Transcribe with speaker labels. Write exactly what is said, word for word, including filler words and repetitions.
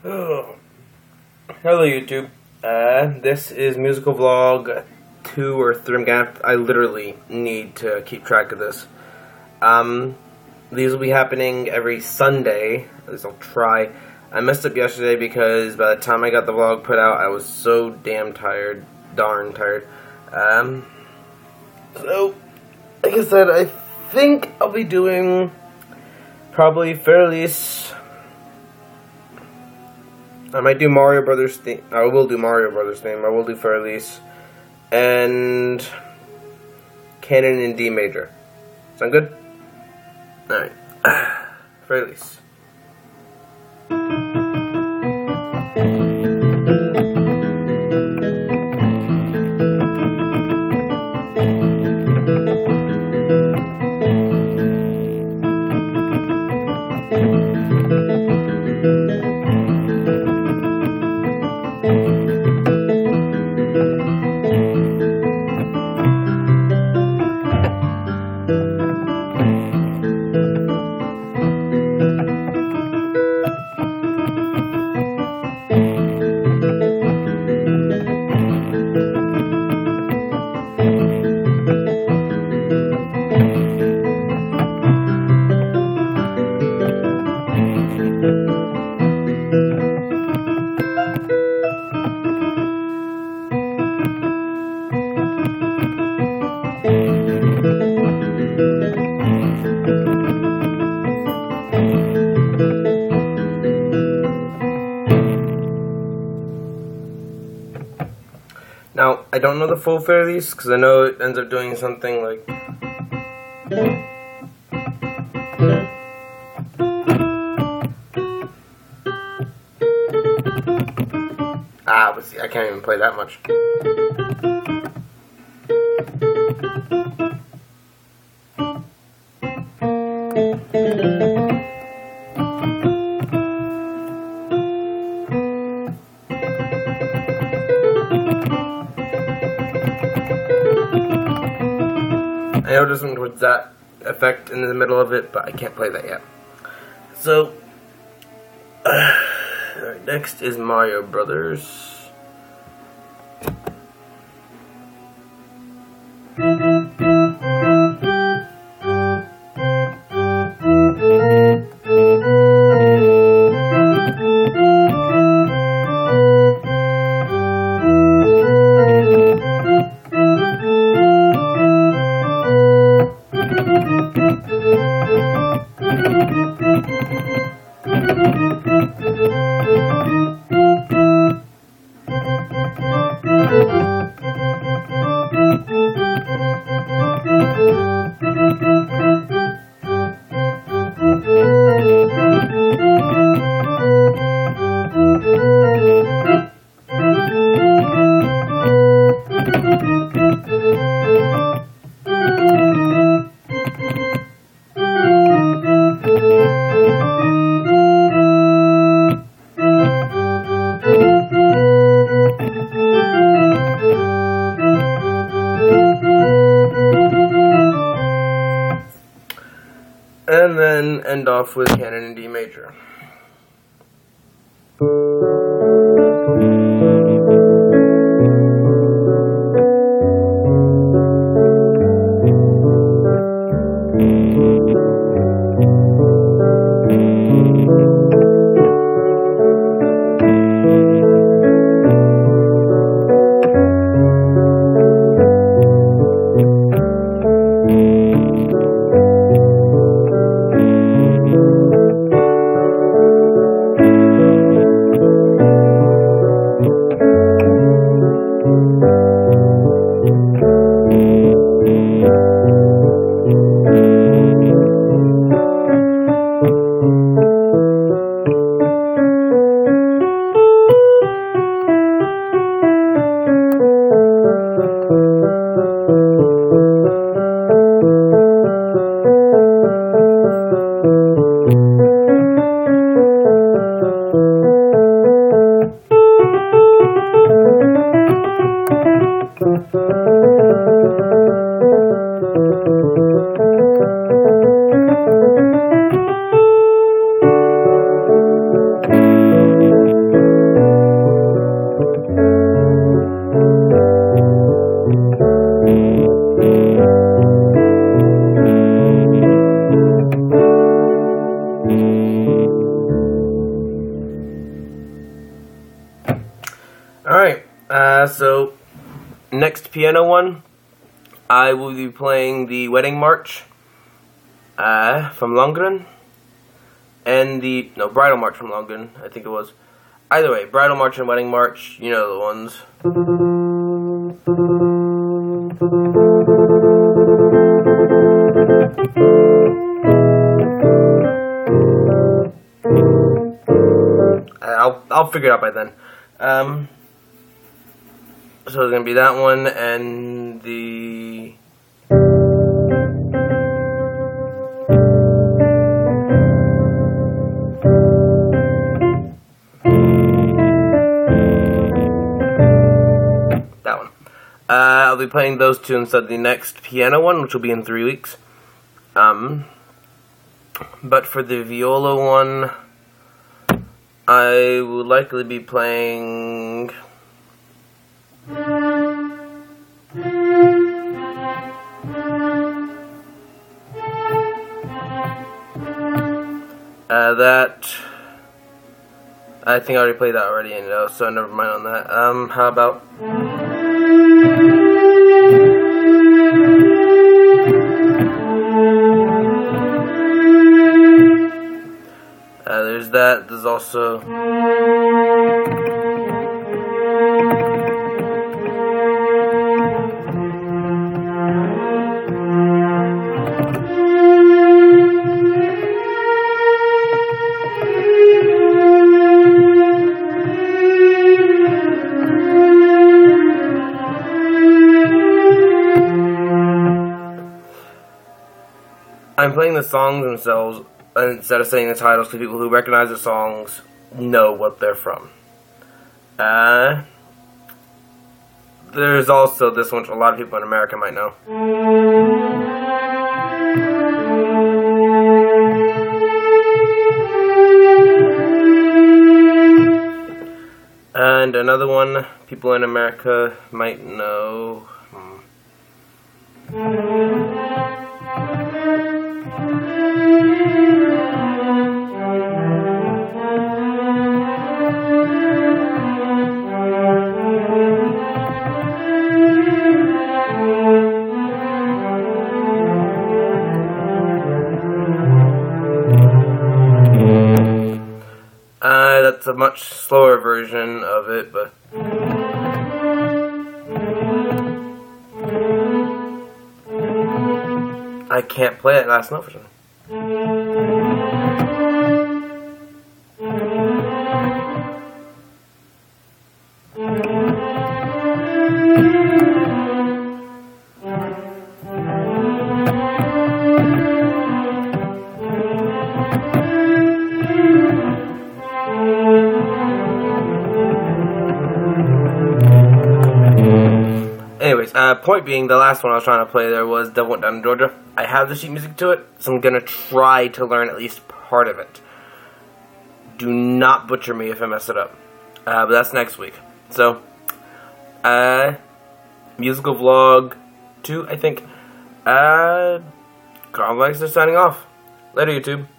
Speaker 1: Oh. Hello YouTube. Uh, this is musical vlog two or three. I'm gonna have to, I literally need to keep track of this. Um, these will be happening every Sunday. At least I'll try. I messed up yesterday because by the time I got the vlog put out, I was so damn tired, darn tired. Um, so, like I said, I think I'll be doing probably Für Elise. I might do Mario Brothers theme. I will do Mario Brothers theme. I will do Für Elise. And Canon in D major. Sound good? Alright. Für Elise. Now, I don't know the full Für Elise, because I know it ends up doing something like... Ah, but see, I can't even play that much. I know there's something towards that effect in the middle of it, but I can't play that yet. So, uh, alright, next is Mario Brothers. And then end off with Canon in D major. Uh, so, next piano one, I will be playing the Wedding March uh, from Lundgren, and the, no, Bridal March from Lundgren, I think it was. Either way, Bridal March and Wedding March, you know the ones. I'll, I'll figure it out by then. Um... So it's going to be that one and the... that one. Uh, I'll be playing those two instead of the next piano one, which will be in three weeks. Um, but for the viola one, I will likely be playing... Uh, that, I think I already played that already, you know, so never mind on that. Um, how about... Uh, there's that, there's also... I'm playing the songs themselves instead of saying the titles so people who recognize the songs know what they're from. Uh, there's also this one which a lot of people in America might know. And another one people in America might know. Hmm. Uh, that's a much slower version of it, but... I can't play that last note for some. Anyways, uh, point being, the last one I was trying to play there was Devil Went Down in Georgia. I have the sheet music to it, so I'm going to try to learn at least part of it. Do not butcher me if I mess it up. Uh, but that's next week. So, uh, musical vlog two, I think. Uh, Carl Lex is signing off. Later, YouTube.